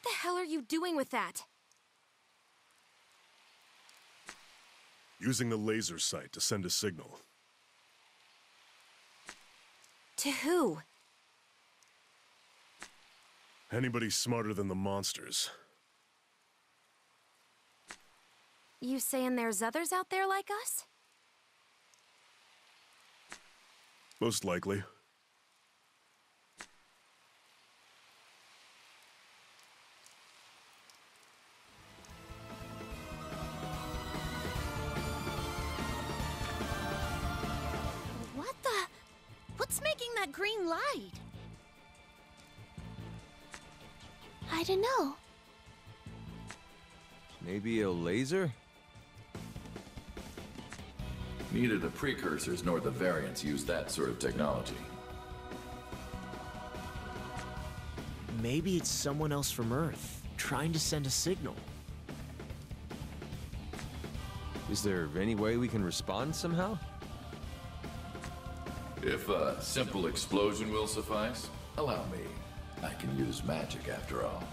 the hell are you doing with that? Using the laser sight to send a signal. To who? Anybody smarter than the monsters. You saying there's others out there like us? Most likely. What the? What's making that green light? I don't know. Maybe a laser? Neither the precursors nor the variants use that sort of technology. Maybe it's someone else from Earth, trying to send a signal. Is there any way we can respond somehow? If a simple explosion will suffice, allow me. I can use magic after all.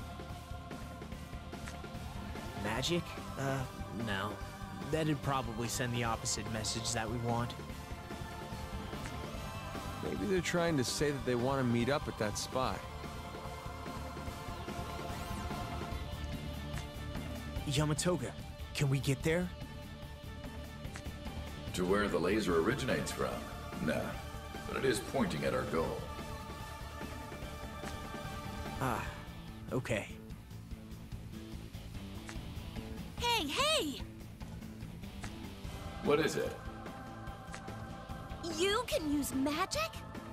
Magic? No. That'd probably send the opposite message that we want. Maybe they're trying to say that they want to meet up at that spot. Yamatoga, can we get there? To where the laser originates from? Nah, but it is pointing at our goal. Ah, okay. Hey, hey! What is it? You can use magic?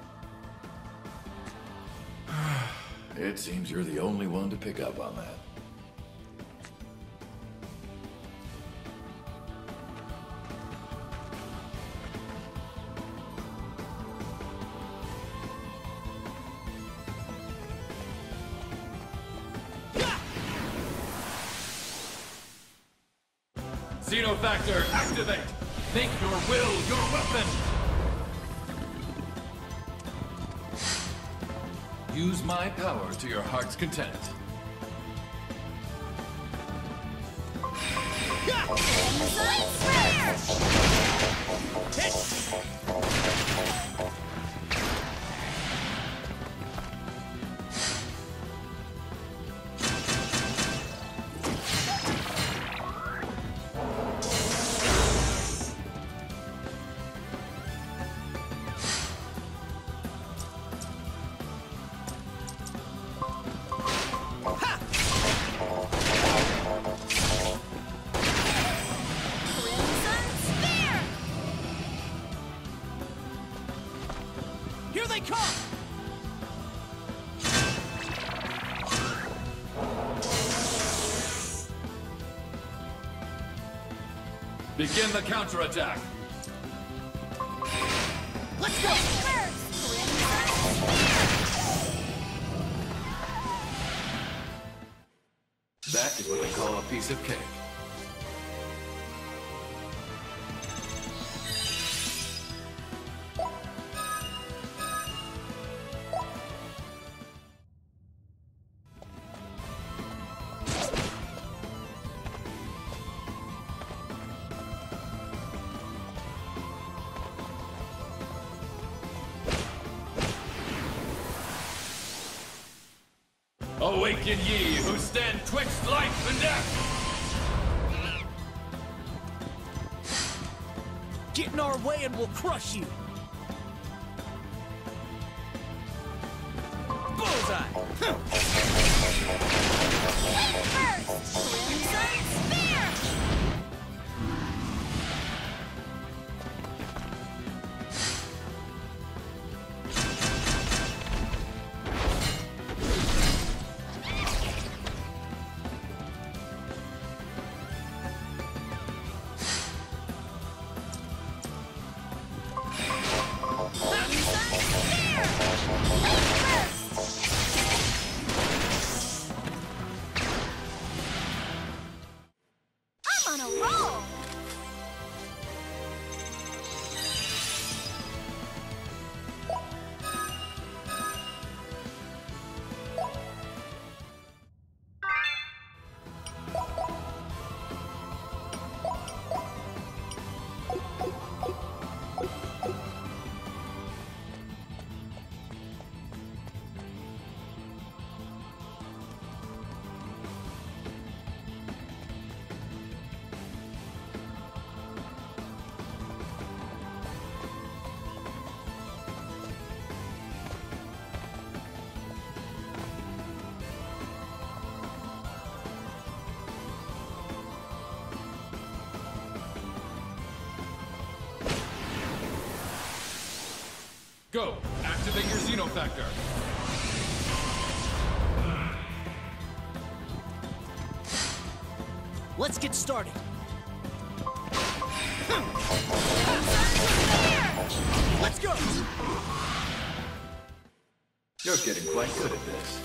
It seems you're the only one to pick up on that. Xenofactor, activate! Make your will your weapon! Use my power to your heart's content. Here they come! Begin the counterattack! Let's go! That is what they call a piece of cake. Awaken ye who stand twixt life and death! Get in our way and we'll crush you! Bullseye! Crimson Spear! I'm on a roll! Go! Activate your Xenofactor! Let's get started. Let's go! You're getting quite good at this.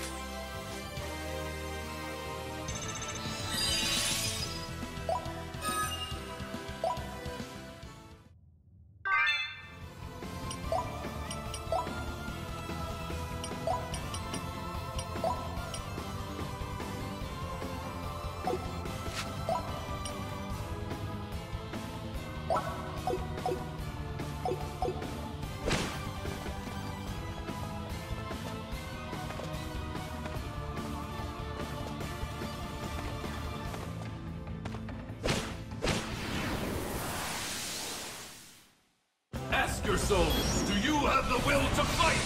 Ask your soul, do you have the will to fight?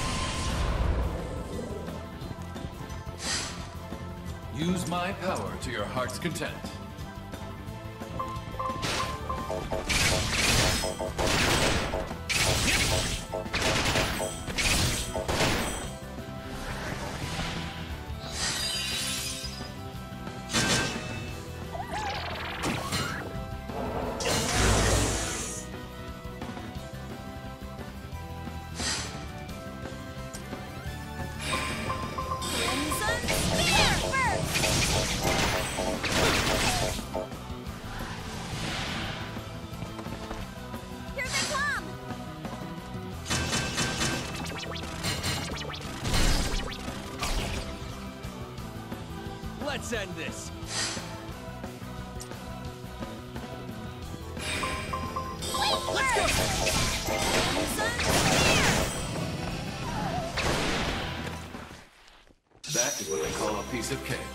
Use my power to your heart's content. Crimson Spear first! Here they come! Let's end this. Let's go! Crimson Spear! That is what they call a piece of cake.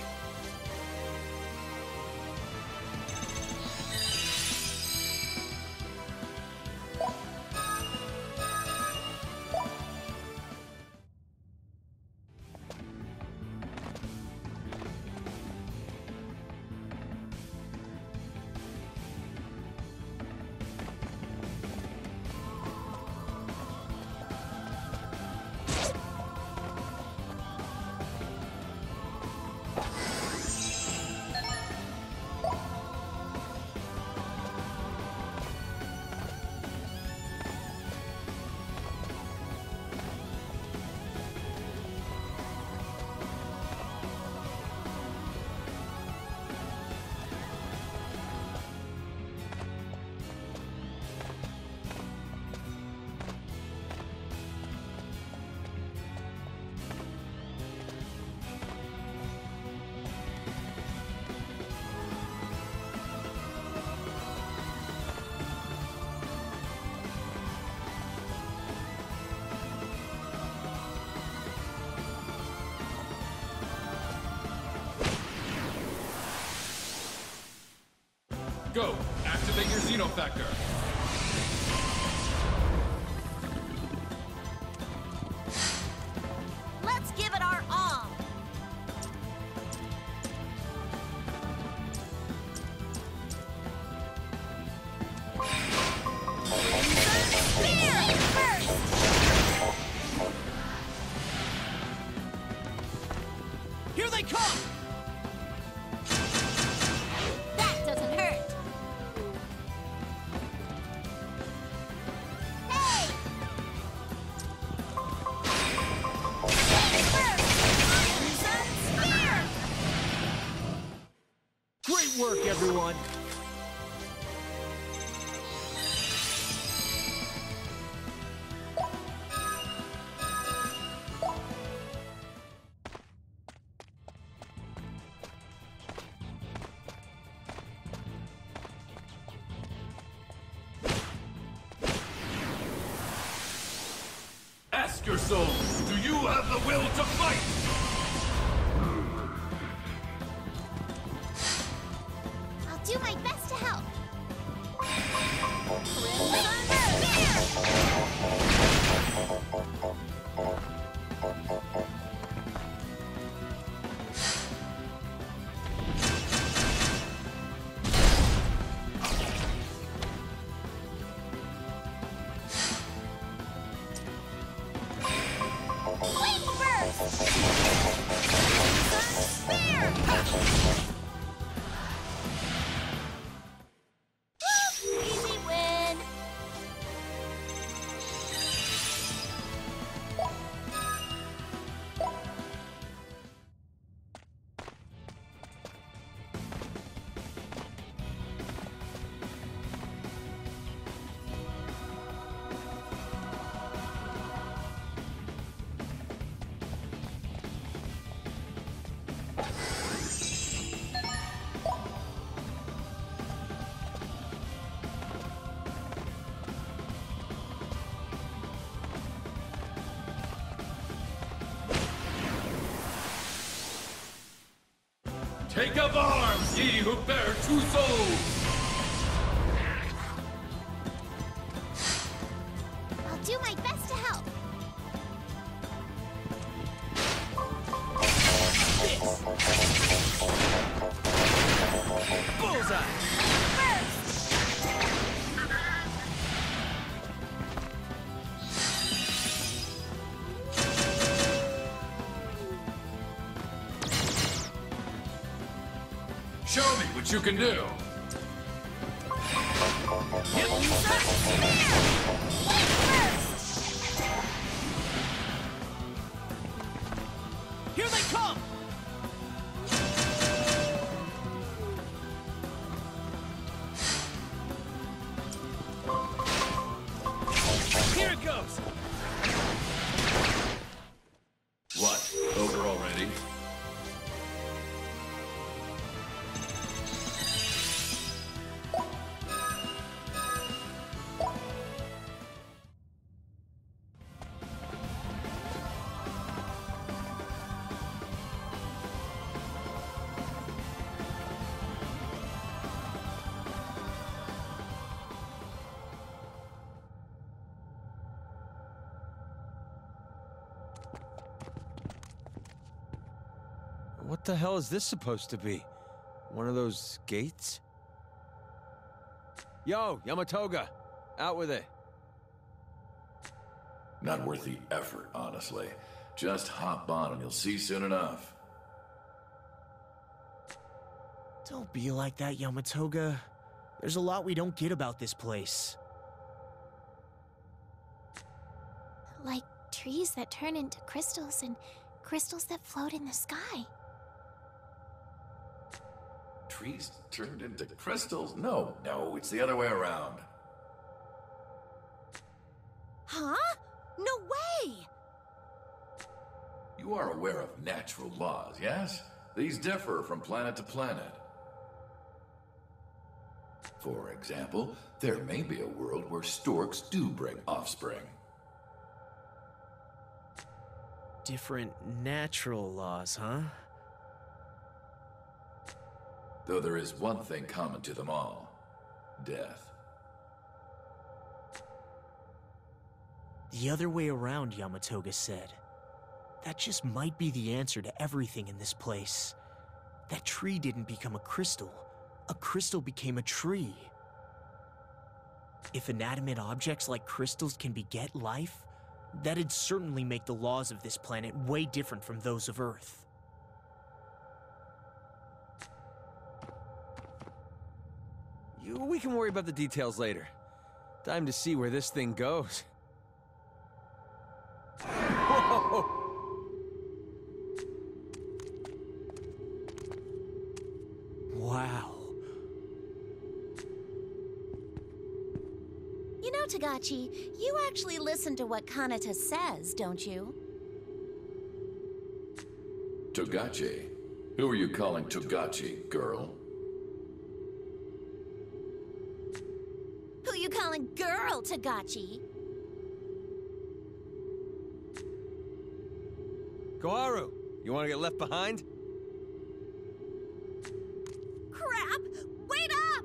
Go! Activate your Xenofactor! Let's give it our all! Crimson Spear first! Here they come! That doesn't hurt! Hey! First! Crimson Spear! Great work, everyone! Ask your soul, do you have the will to fight? I'll do my best to help. Crimson Spear! Take up arms, ye who bear two souls! I'll do my best to help. Bullseye! Show me what you can do! Here they come! Here it goes! What? Over already? What the hell is this supposed to be? One of those gates? Yo, Yamatoga! Out with it. Not worth the effort, honestly. Just hop on and you'll see soon enough. Don't be like that, Yamatoga. There's a lot we don't get about this place. Like trees that turn into crystals and crystals that float in the sky. Trees turned into crystals? No, it's the other way around. Huh? No way! You are aware of natural laws, yes? These differ from planet to planet. For example, there may be a world where storks do bring offspring. Different natural laws, huh? Though there is one thing common to them all. Death. The other way around, Yamatoga said. That just might be the answer to everything in this place. That tree didn't become a crystal became a tree. If inanimate objects like crystals can beget life, that'd certainly make the laws of this planet way different from those of Earth. We can worry about the details later. Time to see where this thing goes. Whoa! Wow. You know, Togachi, you actually listen to what Kanata says, don't you? Togachi? Who are you calling Togachi, girl? Who you calling girl, Togachi? Koharu, you want to get left behind? Crap! Wait up!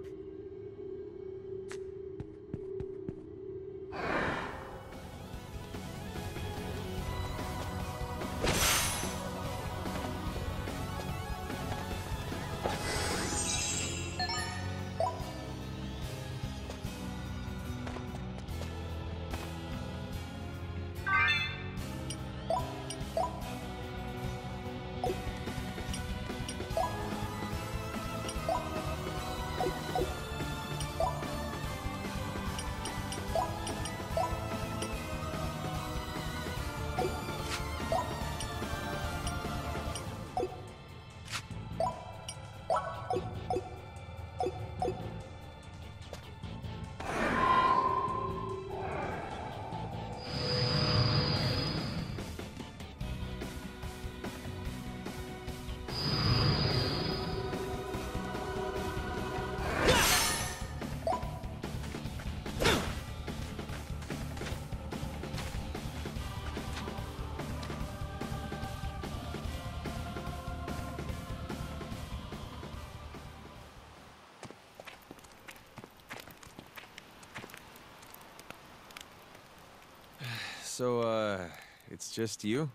So, it's just you?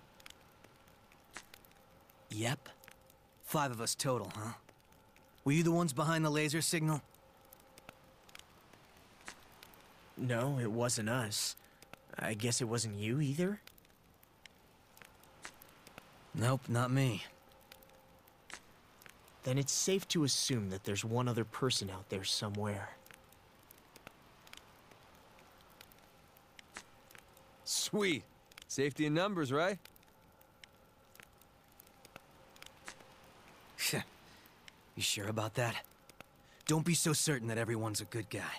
Yep. 5 of us total, huh? Were you the ones behind the laser signal? No, it wasn't us. I guess it wasn't you either? Nope, not me. Then it's safe to assume that there's one other person out there somewhere. Sweet. Safety in numbers, right? You sure about that? Don't be so certain that everyone's a good guy.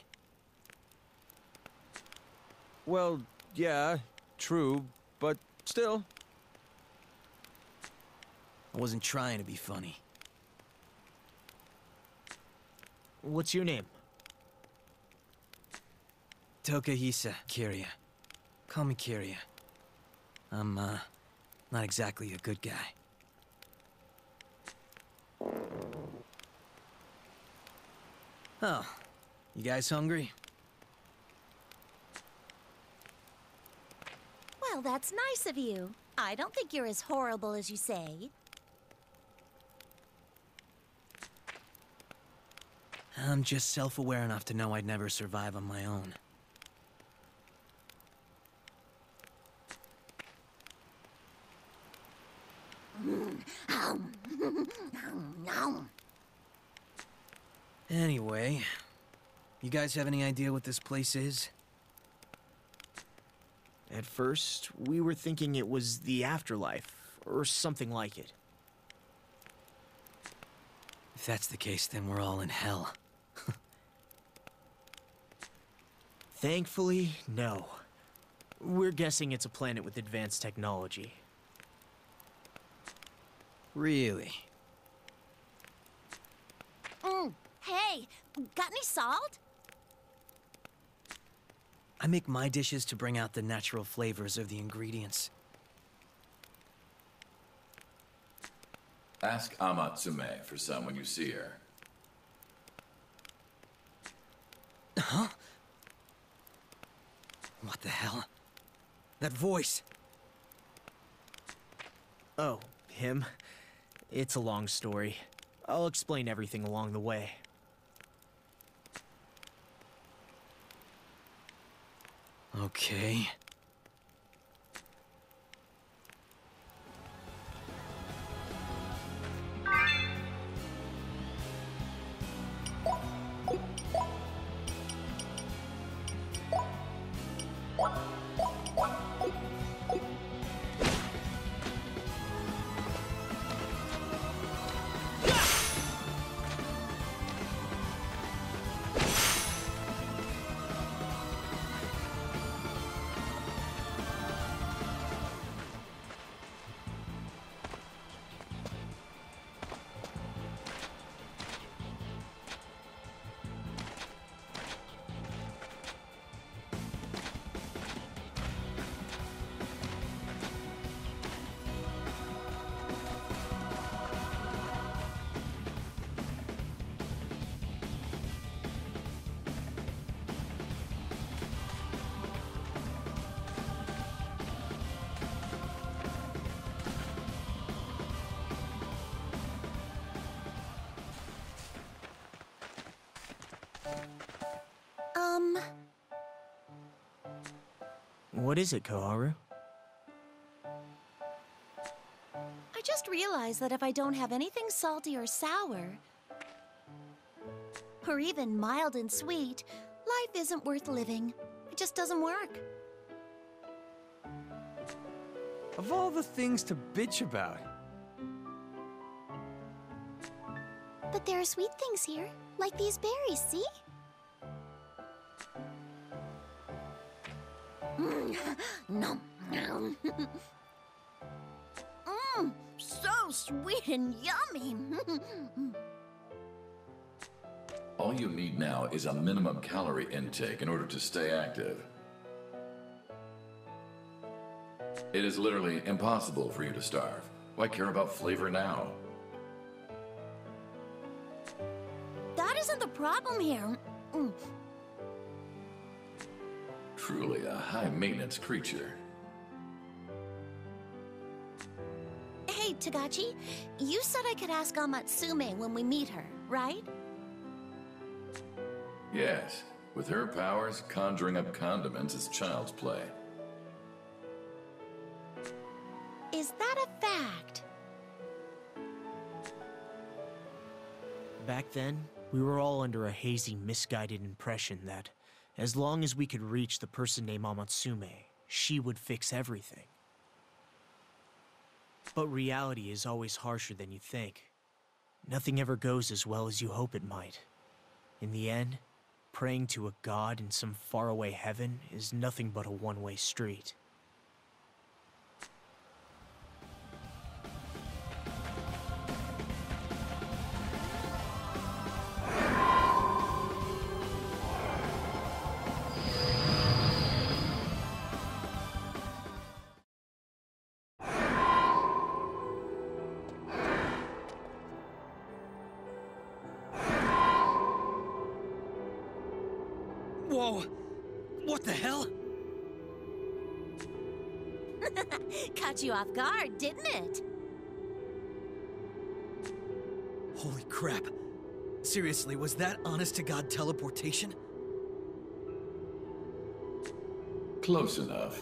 Well, yeah, true, but still. I wasn't trying to be funny. What's your name? Tokahisa Kiryu. Call me Kiryu. I'm, not exactly a good guy. Oh, you guys hungry? Well, that's nice of you. I don't think you're as horrible as you say. I'm just self-aware enough to know I'd never survive on my own. Anyway, you guys have any idea what this place is? At first, we were thinking it was the afterlife, or something like it. If that's the case, then we're all in hell. Thankfully, no. We're guessing it's a planet with advanced technology. Really? Hey, got any salt? I make my dishes to bring out the natural flavors of the ingredients. Ask Amatsume for some when you see her. Huh? What the hell? That voice! Oh, him? It's a long story. I'll explain everything along the way. Okay. What is it, Koharu? I just realized that if I don't have anything salty or sour, or even mild and sweet, life isn't worth living. It just doesn't work. Of all the things to bitch about. But there are sweet things here, like these berries, see? Nom, nom. So sweet and yummy. All you need now is a minimum calorie intake in order to stay active. It is literally impossible for you to starve. Why care about flavor now? That isn't the problem here. Truly a high-maintenance creature. Togachi, you said I could ask Amatsume when we meet her, right? Yes. With her powers, conjuring up condiments is child's play. Is that a fact? Back then, we were all under a hazy, misguided impression that as long as we could reach the person named Amatsume, she would fix everything. But reality is always harsher than you think. Nothing ever goes as well as you hope it might. In the end, praying to a god in some faraway heaven is nothing but a one-way street. Whoa! What the hell? Caught you off guard, didn't it? Holy crap. Seriously, was that honest-to-God teleportation? Close enough.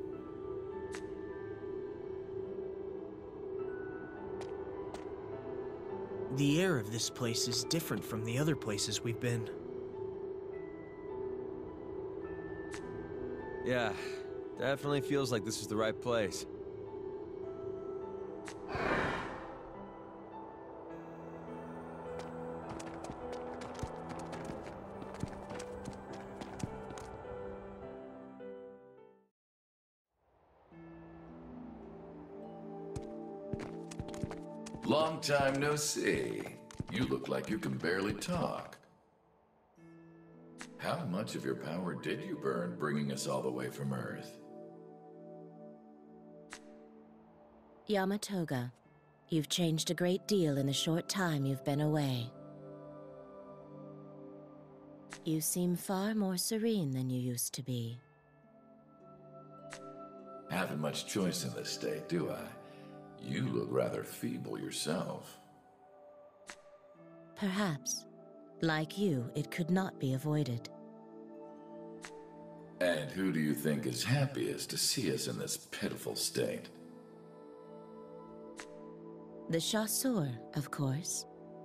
The air of this place is different from the other places we've been. Yeah, definitely feels like this is the right place. Long time no see. You look like you can barely talk. How much of your power did you burn bringing us all the way from Earth? Yamatoga, you've changed a great deal in the short time you've been away. You seem far more serene than you used to be. Haven't much choice in this state, do I? You look rather feeble yourself. Perhaps. Like you, it could not be avoided. And who do you think is happiest to see us in this pitiful state? The Chasseur, of course.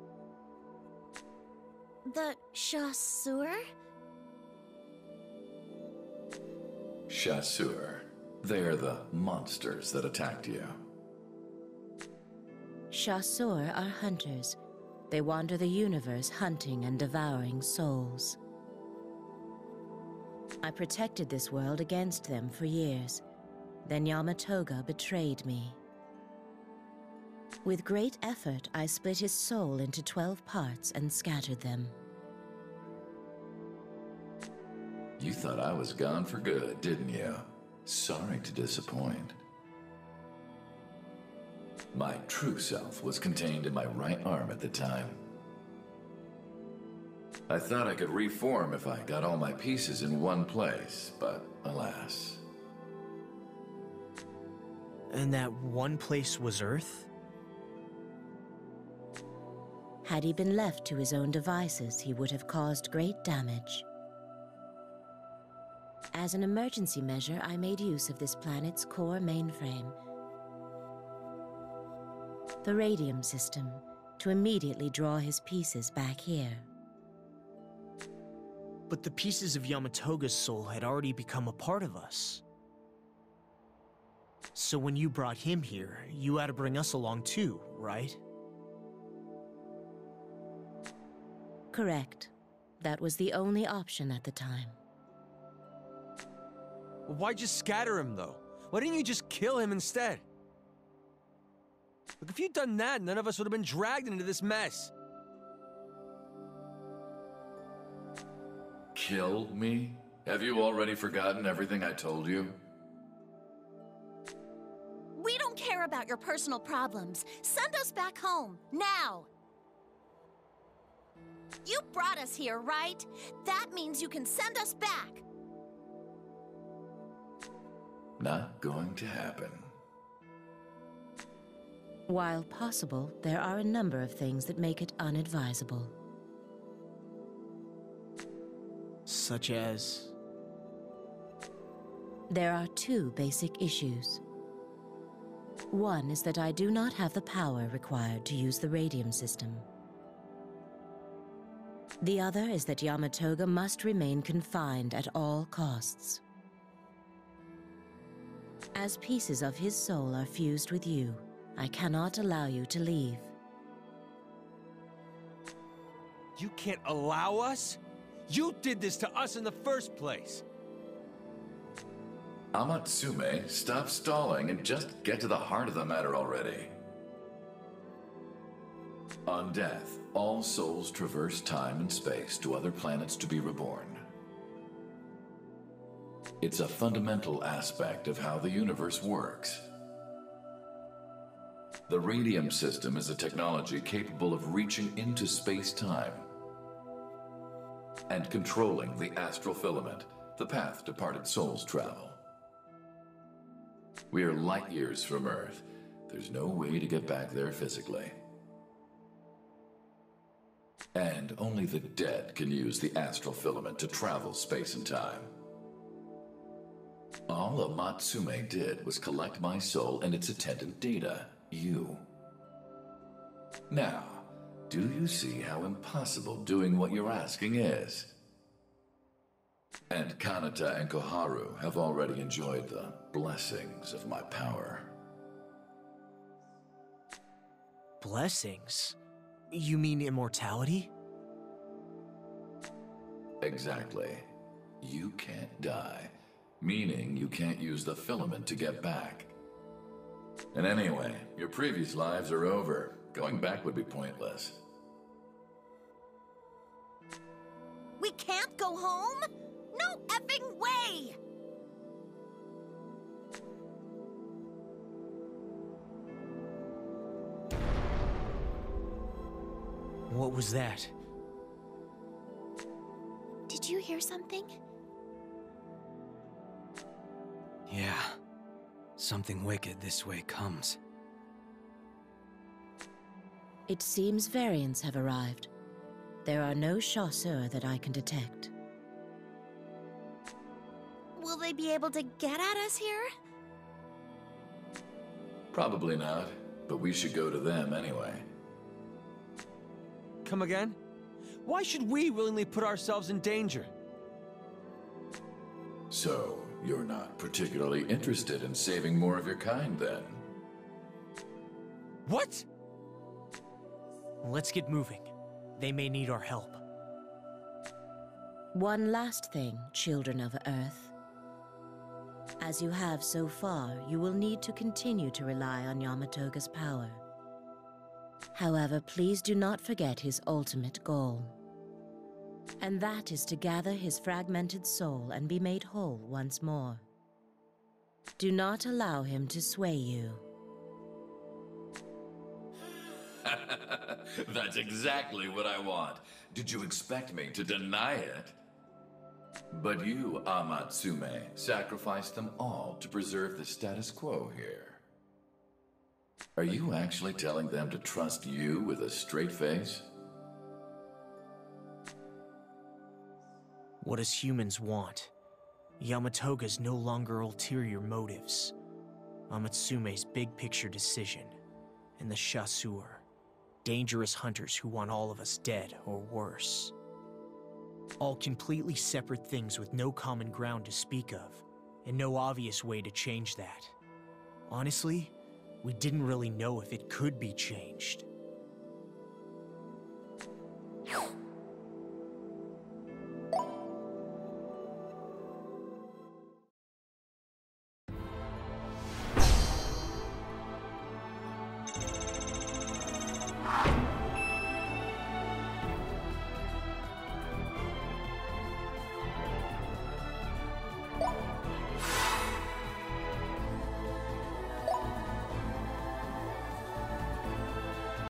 The Chasseur? Chasseur. They're the monsters that attacked you. Chasseur are hunters. They wander the universe hunting and devouring souls. I protected this world against them for years. Then Yamatoga betrayed me. With great effort, I split his soul into 12 parts and scattered them. You thought I was gone for good, didn't you? Sorry to disappoint. My true self was contained in my right arm at the time. I thought I could reform if I got all my pieces in one place, but alas. And that one place was Earth? Had he been left to his own devices, he would have caused great damage. As an emergency measure, I made use of this planet's core mainframe, the radium system, to immediately draw his pieces back here. But the pieces of Yamatoga's soul had already become a part of us. So when you brought him here, you had to bring us along too, right? Correct. That was the only option at the time. Why just scatter him, though? Why didn't you just kill him instead? Look, if you'd done that, none of us would have been dragged into this mess. Kill me? Have you already forgotten everything I told you? We don't care about your personal problems. Send us back home, now! You brought us here, right? That means you can send us back! Not going to happen. While possible, there are a number of things that make it unadvisable. Such as... There are two basic issues. One is that I do not have the power required to use the radium system. The other is that Yamatoga must remain confined at all costs. As pieces of his soul are fused with you, I cannot allow you to leave. You can't allow us? You did this to us in the first place! Amatsume, stop stalling and just get to the heart of the matter already. On death, all souls traverse time and space to other planets to be reborn. It's a fundamental aspect of how the universe works. The radium system is a technology capable of reaching into space-time and controlling the astral filament, the path departed souls travel. We are light years from Earth. There's no way to get back there physically. And only the dead can use the astral filament to travel space and time. All Amatsume did was collect my soul and its attendant data, you. Now, do you see how impossible doing what you're asking is? And Kanata and Koharu have already enjoyed the blessings of my power. Blessings? You mean immortality? Exactly. You can't die, meaning you can't use the filament to get back. And anyway, your previous lives are over. Going back would be pointless. We can't go home? No effing way! What was that? Did you hear something? Yeah. Something wicked this way comes. It seems variants have arrived. There are no chasseurs that I can detect. Will they be able to get at us here? Probably not, but we should go to them anyway. Come again? Why should we willingly put ourselves in danger? So, you're not particularly interested in saving more of your kind, then? What? Let's get moving. They may need our help. One last thing, children of Earth. As you have so far, you will need to continue to rely on Yamatoga's power. However, please do not forget his ultimate goal. And that is to gather his fragmented soul and be made whole once more. Do not allow him to sway you. That's exactly what I want. Did you expect me to deny it? But you, Amatsume, sacrificed them all to preserve the status quo here. Are you actually telling them to trust you with a straight face? What does humans want? Yamatoga's no longer ulterior motives. Amatsume's big picture decision. And the chasseurs. Dangerous hunters who want all of us dead or worse. All completely separate things with no common ground to speak of, and no obvious way to change that. Honestly, we didn't really know if it could be changed.